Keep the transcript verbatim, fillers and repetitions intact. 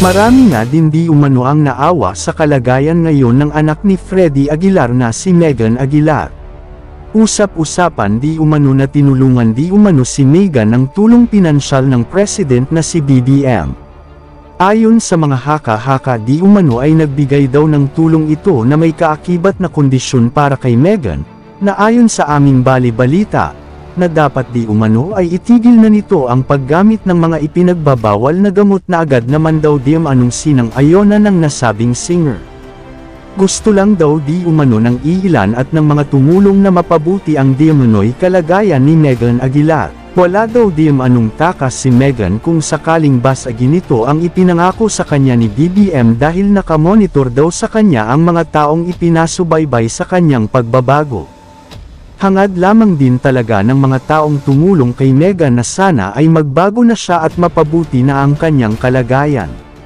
Marami nga din di umano ang naawa sa kalagayan ngayon ng anak ni Freddy Aguilar na si Megan Aguilar. Usap-usapan di umano na tinulungan di umano si Megan ng tulong pinansyal ng president na si B B M. Ayon sa mga haka-haka di umano ay nagbigay daw ng tulong ito na may kaakibat na kondisyon para kay Megan, na ayon sa aming bali-balita, na dapat di umano ay itigil na nito ang paggamit ng mga ipinagbabawal na gamot na agad naman daw di umanong sinang-ayona ng nasabing singer. Gusto lang daw di umano ng iilan at ng mga tumulong na mapabuti ang di umano'y kalagayan ni Megan Aguilar. Wala daw di umanong takas si Megan kung sakaling basagin nito ang ipinangako sa kanya ni B B M dahil nakamonitor daw sa kanya ang mga taong ipinasubaybay sa kanyang pagbabago. Hangad lamang din talaga ng mga taong tumulong kay Megan na sana ay magbago na siya at mapabuti na ang kanyang kalagayan.